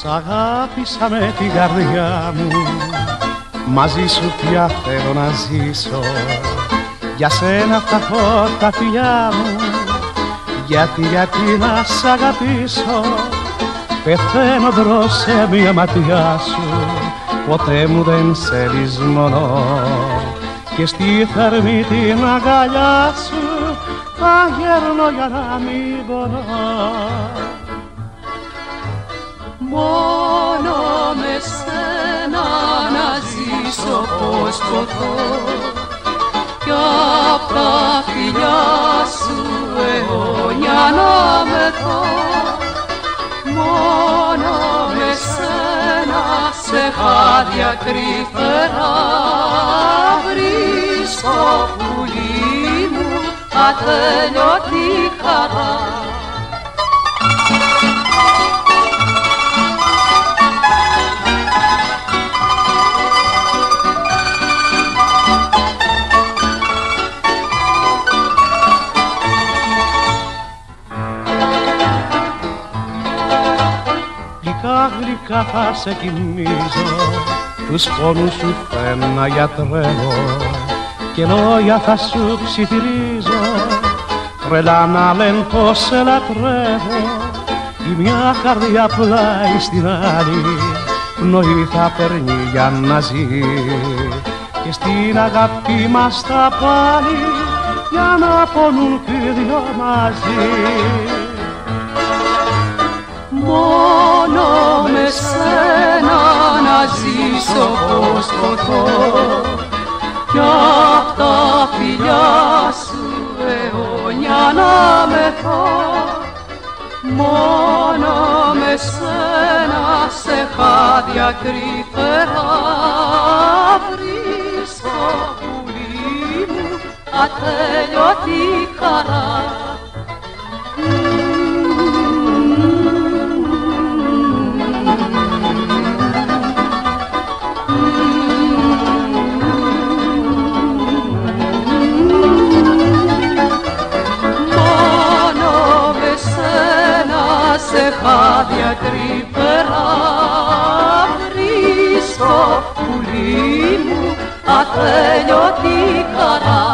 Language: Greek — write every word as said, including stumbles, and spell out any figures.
αγάπησα με την καρδιά μου, μαζί σου πια θέλω να ζήσω. Για σένα θα έχω τα φιλιά μου, γιατί, γιατί να σ' αγαπήσω. Πεθαίνω μπρος σε μια ματιά σου, ποτέ μου δεν σε λησμονώ. Και στη θερμή την αγκαλιά σου θα γέρνω για να μην πονώ. Μόνο με σένα να ζήσω πως ποθώ, κι απ' τα φιλιά σου αιώνια να μεθώ. Μόνο με σένα σε χάδια κρυφερά βρίσκω, πουλί μου, ατέλειωτη χαρά. Γλυκά γλυκά θα σε κοιμίζω, τους πόνους σου θα να γιατρεύω, και λόγια θα σου ψιθυρίζω, τρελά να λένε πως σε λατρεύω. Η μια καρδιά πλάι στην άλλη, πνοή θα παίρνει για να ζει, και στην αγάπη μας τα πάλι, για να πονούν κι οι δυο μαζί. Μόνο με σένα να ζήσω πως ποθώ, κι απ' τα φιλιά σου αιώνια να μεθώ. Μόνο με σένα σε χάδια κρυφερά βρίσκω, πουλί μου, ατέλειωτη χαρά. Σε χάδια κρυφερά βρίσκω, πουλί μου, ατέλειωτη χαρά.